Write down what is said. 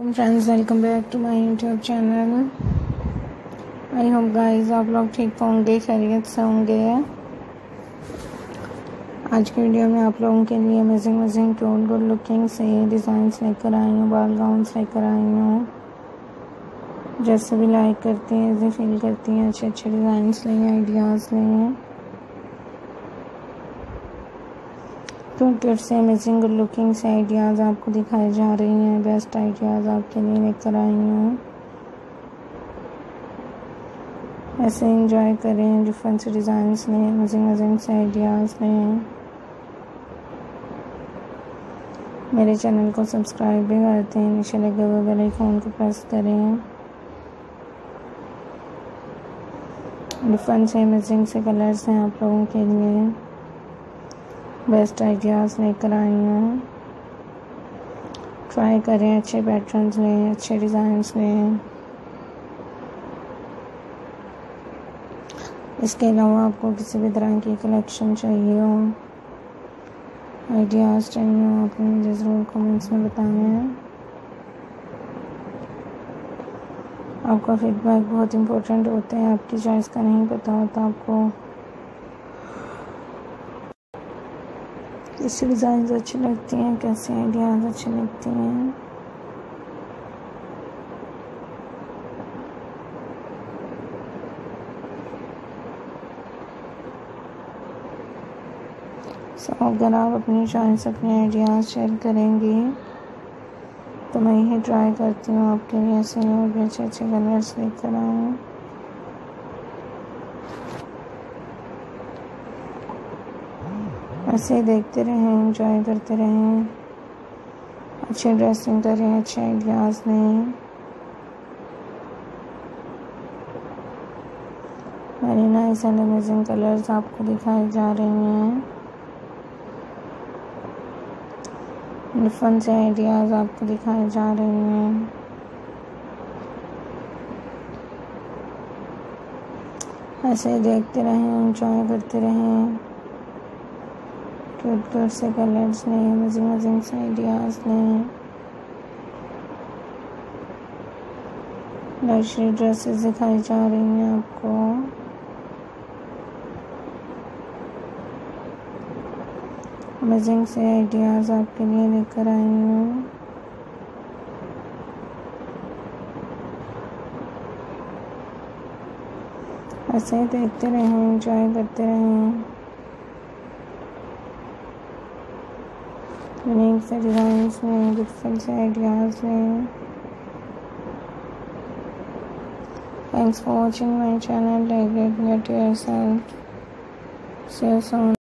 Friends, welcome back to my YouTube channel. I hope guys आप लोग ठीक होंगे, खैरियत से होंगे। आज की वीडियो में आप लोगों के लिए अमेजिंग क्यूट गुड लुकिंग से डिज़ाइंस लेकर आई हूँ, बाल गाउन्स लेकर आई हूँ। जैसे भी लाइक करती हैं, ऐसे फील करती हैं, अच्छे अच्छे डिज़ाइंस लें, आइडियाज़ लें। क्यूट से अमेजिंग गुड लुकिंग से आइडियाज़ आपको दिखाई जा रही हैं। बेस्ट आइडियाज़ आपके लिए लेकर आई हूँ। ऐसे एंजॉय करें, डिफरेंट से डिज़ाइंस लें, अमेजिंग से आइडियाज़ लें। मेरे चैनल को सब्सक्राइब भी करते हैं, नीचे लगे हुए बेल आइकन को प्रेस करें। डिफरेंट से अमेजिंग से कलर्स हैं आप लोगों के लिए। बेस्ट आइडियाज़ लेकर आई हूँ। ट्राई करें, अच्छे पैटर्न्स लें, अच्छे डिज़ाइंस लें। इसके अलावा आपको किसी भी तरह की कलेक्शन चाहिए हो, आइडियाज़ चाहिए हो, आप मुझे ज़रूर कमेंट्स में बताएं। आपका फीडबैक बहुत इम्पोर्टेंट होता है। आपकी चॉइस का नहीं पता होता आपको कैसी डिज़ाइंस अच्छी लगती हैं, कैसे आइडियाज़ अच्छी लगती हैं। अगर आप अपनी चॉइस, अपने आइडियाज़ शेयर करेंगी तो मैं यही ट्राई करती हूँ आपके लिए ऐसे और भी अच्छे अच्छे कलर्स लेकर आऊँ। ऐसे देखते रहें, एंजॉय करते रहें, अच्छी ड्रेसिंग करें, अच्छे आइडियाज़ लें। Very nice and amazing colours आपको दिखाई जा रही हैं। डिफरेंट से आइडियाज़ आपको दिखाए जा रहे हैं। ऐसे देखते रहें, एंजॉय करते रहें। क्यूट से कलर्स लें, अमेजिंग से आइडियाज़ लें। लग्जरी ड्रेसेस दिखाई जा रही हैं आपको। अमेजिंग से आइडियाज़ आपके लिए लेकर आई हूँ। ऐसे ही देखते रहें, एंजॉय करते रहें। यूनिक से डिज़ाइंस में, डिफरेंट से आइडियाज़ में। Thanks for watching my channel. Take great care of yourself. See you soon.